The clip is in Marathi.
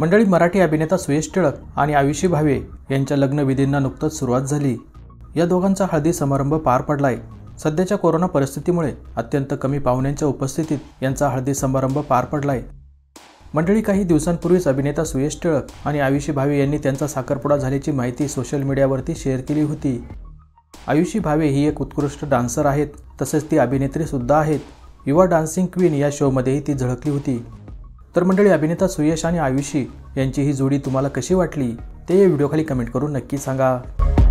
मंडळी, मराठी अभिनेता सुयश टिळक आणि आयुषी भावे यांच्या लग्नविधींना नुकतंच सुरुवात झाली। या दोघांचा हळदी समारंभ पार पडलाय। सध्याच्या कोरोना परिस्थितीमुळे अत्यंत कमी पाहुण्यांच्या उपस्थितीत यांचा हळदी समारंभ पार पडलाय। मंडळी, काही दिवसांपूर्वीच अभिनेता सुयश टिळक आणि आयुषी भावे यांनी त्यांचा साखरपुडा झाल्याची माहिती सोशल मीडियावरती शेअर केली होती। आयुषी भावे ही एक उत्कृष्ट डान्सर आहेत, तसेच ती अभिनेत्री सुद्धा आहेत। युवा डान्सिंग क्वीन या शोमध्येही ती झळकली होती। तर मंडळी, अभिनेता सुयश आणि आयुषी यांची ही जोडी तुम्हाला कशी वाटली ते या व्हिडिओखाली कमेंट करून नक्की सांगा।